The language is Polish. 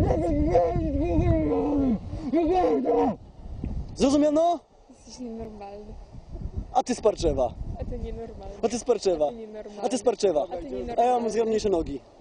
Zrozumiano? Jesteś nienormalny. A ty z Parczewa. A ty nienormalny. A ty z Parczewa. A ty nienormalny. A ty z Parczewa. A ty A ja mam nienormalny. zgrabniejsze nogi.